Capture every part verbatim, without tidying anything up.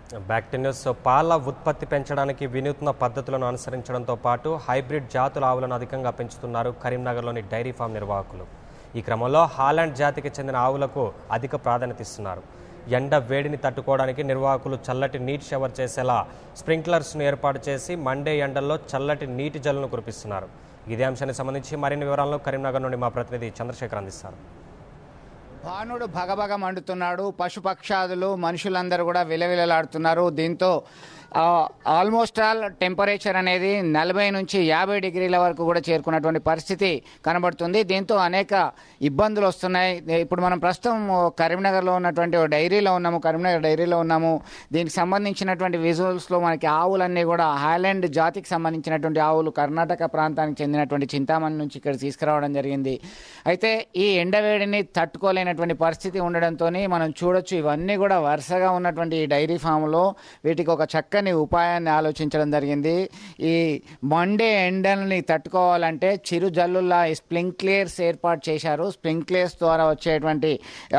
Back to news. పాల ఉత్పత్తి పెంచడానికి వినూత్న పద్ధతులను అనుసరించడంతో పాటు హైబ్రిడ్ జాతుల ఆవులను అధికంగా పెంచుతున్నారు కరీంనగర్లోని డైరీ ఫామ్ నిర్వాహకులు. ఈ క్రమంలో హాలాండ్ జాతికి చెందిన ఆవులకు అధిక ప్రాధాన్యత ఇస్తున్నారు. ఎండ వేడిని తట్టుకోవడానికి నిర్వాహకులు చల్లటి నీటి షవర్ చేసేలా స్ప్రింక్లర్స్ను ఏర్పాటు చేసి మండే ఎండల్లో చల్లటి నీటి జల్లును కురిపిస్తున్నారు. ఇదే అంశానికి సంబంధించి మరిన్ని వివరాలను కరీంనగర్ నుండి మా ప్రతినిధి చంద్రశేఖర్ అందిస్తారు. భానుడు భగభగ మండుతున్నాడు. పశుపక్షాదులు మనుషులందరూ కూడా విలవిలలాడుతున్నారు. దీంతో ఆల్మోస్ట్ ఆల్ టెంపరేచర్ అనేది నలభై నుంచి యాభై డిగ్రీల వరకు కూడా చేరుకున్నటువంటి పరిస్థితి కనబడుతుంది. దీంతో అనేక ఇబ్బందులు వస్తున్నాయి. ఇప్పుడు మనం ప్రస్తుతం కరీంనగర్లో ఉన్నటువంటి డైరీలో ఉన్నాము కరీంనగర్ డైరీలో ఉన్నాము దీనికి సంబంధించినటువంటి విజువల్స్లో మనకి ఆవులన్నీ కూడా హాలాండ్ జాతికి సంబంధించినటువంటి ఆవులు కర్ణాటక ప్రాంతానికి చెందినటువంటి చింతామణి నుంచి ఇక్కడ తీసుకురావడం జరిగింది. అయితే ఈ ఎండవేడిని తట్టుకోలేనటువంటి పరిస్థితి ఉండడంతో మనం చూడొచ్చు ఇవన్నీ కూడా వరుసగా ఉన్నటువంటి ఈ డైరీ ఫామ్లో వీటికి ఒక చక్క ఉపాయాన్ని ఆలోచించడం జరిగింది. ఈ మండే ఎండల్ని తట్టుకోవాలంటే చిరు జల్లుల్లా స్ప్రింక్లర్స్ ఏర్పాటు చేశారు. స్ప్రింక్లర్స్ ద్వారా వచ్చేటువంటి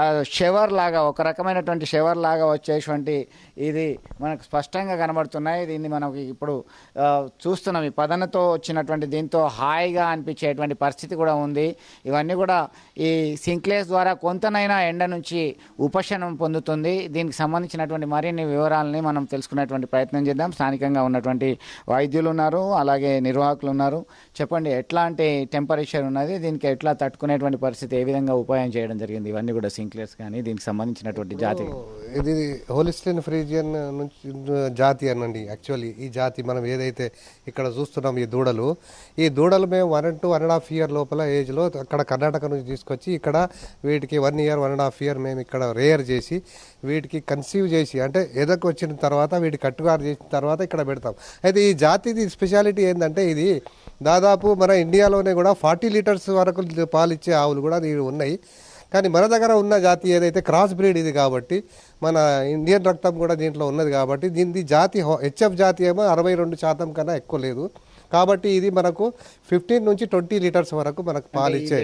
షవర్ లాగా ఒక రకమైనటువంటి షవర్ లాగా వచ్చేటువంటి ఇది మనకు స్పష్టంగా కనబడుతున్నాయి. దీన్ని మనం ఇప్పుడు చూస్తున్నాం. ఈ పదనతో వచ్చినటువంటి దీంతో హాయిగా అనిపించేటువంటి పరిస్థితి కూడా ఉంది. ఇవన్నీ కూడా ఈ స్ప్రింక్లర్స్ ద్వారా కొంతనైనా ఎండ నుంచి ఉపశమనం పొందుతుంది. దీనికి సంబంధించినటువంటి మరిన్ని వివరాలని మనం తెలుసుకునేటువంటి ప్రయత్నం చేద్దాం. స్థానికంగా ఉన్నటువంటి వైద్యులు ఉన్నారు, అలాగే నిర్వాహకులు ఉన్నారు. చెప్పండి, ఎట్లాంటి టెంపరేచర్ ఉన్నది, దీనికి ఎట్లా తట్టుకునేటువంటి పరిస్థితి, ఏ విధంగా ఉపాయం చేయడం జరిగింది? ఇవన్నీ కూడా స్ప్రింక్లర్స్ కానీ దీనికి సంబంధించినటువంటి జాతి ఇది హోలిస్టిన్ ఫ్రీజియన్ నుంచి జాతి అనండి. యాక్చువల్లీ ఈ జాతి మనం ఏదైతే ఇక్కడ చూస్తున్నాం ఈ దూడలు ఈ దూడలు మేము one two one and half year లోపల ఏజ్లో అక్కడ కర్ణాటక నుంచి తీసుకొచ్చి ఇక్కడ వీటికి one year one and half year మేము ఇక్కడ రేయర్ చేసి వీటికి కన్సీవ్ చేసి అంటే ఎదకు వచ్చిన తర్వాత వీటి కట్టుగారు చేసిన తర్వాత ఇక్కడ పెడతాం. అయితే ఈ జాతిది స్పెషాలిటీ ఏంటంటే ఇది దాదాపు మన ఇండియాలోనే కూడా ఫార్టీ లీటర్స్ వరకు పాలిచ్చే ఆవులు కూడా ఉన్నాయి. కానీ మన దగ్గర ఉన్న జాతి ఏదైతే క్రాస్ బ్రీడ్ ఇది కాబట్టి మన ఇండియన్ రక్తం కూడా దీంట్లో ఉన్నది కాబట్టి దీని జాతి హెచ్ఎఫ్ జాతి ఏమో అరవై రెండు శాతం కన్నా ఎక్కువ లేదు. కాబట్టి ఇది మనకు ఫిఫ్టీన్ నుంచి ట్వంటీ లీటర్స్ వరకు మనకు పాలిచ్చే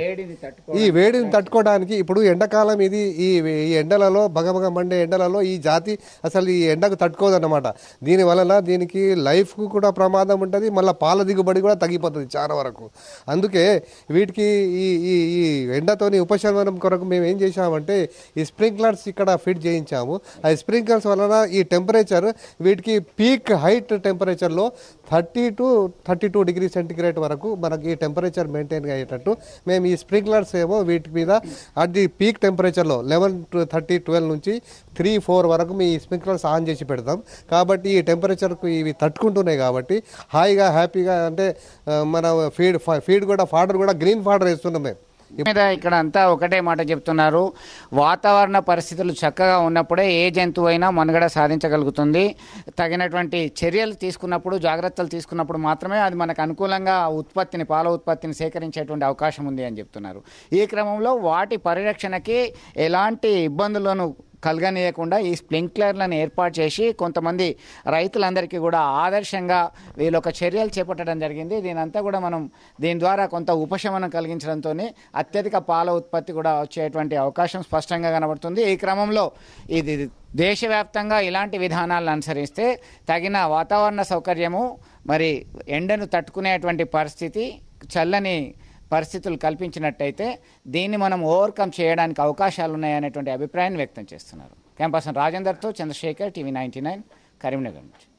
ఈ వేడిని తట్టుకోవడానికి ఇప్పుడు ఎండాకాలం ఇది ఈ ఎండలలో బగబగ మండే ఎండలలో ఈ జాతి అసలు ఈ ఎండకు తట్టుకోదన్నమాట. దీని వలన దీనికి లైఫ్కు కూడా ప్రమాదం ఉంటుంది, మళ్ళీ పాల దిగుబడి కూడా తగ్గిపోతుంది చాలా వరకు. అందుకే వీటికి ఈ ఈ ఈ ఎండతోని ఉపశమనం కొరకు మేము ఏం చేసామంటే ఈ స్ప్రింక్లర్స్ ఇక్కడ ఫిట్ చేయించాము. ఆ స్ప్రింక్లర్స్ వలన ఈ టెంపరేచర్ వీటికి పీక్ హైట్ టెంపరేచర్లో thirty to thirty two degree centigrade వరకు మనకి ఈ టెంపరేచర్ మెయింటైన్ అయ్యేటట్టు మేము ఈ స్ప్రింక్లర్స్ ఏమో వీటి మీద అది పీక్ టెంపరేచర్లో లెవెన్ టు థర్టీ ట్వెల్వ్ నుంచి త్రీ ఫోర్ వరకు మీ స్ప్రింక్లర్స్ ఆన్ చేసి పెడతాం. కాబట్టి ఈ టెంపరేచర్కు ఇవి తట్టుకుంటున్నాయి కాబట్టి హాయిగా హ్యాపీగా అంటే మన ఫీడ్ ఫీడ్ కూడా ఫాడర్ కూడా గ్రీన్ ఫాడర్ వేస్తున్నాం మేము. మీద ఇక్కడ అంతా ఒకటే మాట చెప్తున్నారు, వాతావరణ పరిస్థితులు చక్కగా ఉన్నప్పుడే ఏ జంతువు అయినా మనుగడ సాధించగలుగుతుంది. తగినటువంటి చర్యలు తీసుకున్నప్పుడు జాగ్రత్తలు తీసుకున్నప్పుడు మాత్రమే అది మనకు అనుకూలంగా ఉత్పత్తిని పాల ఉత్పత్తిని సేకరించేటువంటి అవకాశం ఉంది అని చెప్తున్నారు. ఈ క్రమంలో వాటి పరిరక్షణకి ఎలాంటి ఇబ్బందులను కలగనీయకుండా ఈ స్ప్రింక్లర్లను ఏర్పాటు చేసి కొంతమంది రైతులందరికీ కూడా ఆదర్శంగా వీళ్ళు ఒక చర్యలు చేపట్టడం జరిగింది. దీనంతా కూడా మనం దీని ద్వారా కొంత ఉపశమనం కలిగించడంతో అత్యధిక పాల ఉత్పత్తి కూడా వచ్చేటువంటి అవకాశం స్పష్టంగా కనబడుతుంది. ఈ క్రమంలో ఇది దేశవ్యాప్తంగా ఇలాంటి విధానాలను అనుసరిస్తే తగిన వాతావరణ సౌకర్యము, మరి ఎండను తట్టుకునేటువంటి పరిస్థితి, చల్లని పరిస్థితులు కల్పించినట్టయితే దీన్ని మనం ఓవర్కమ్ చేయడానికి అవకాశాలు ఉన్నాయనేటువంటి అభిప్రాయాన్ని వ్యక్తం చేస్తున్నారు. క్యాంపస్ రాజేందర్తో Chandrashekhar, TV ninety nine, Karimnagar నుంచి.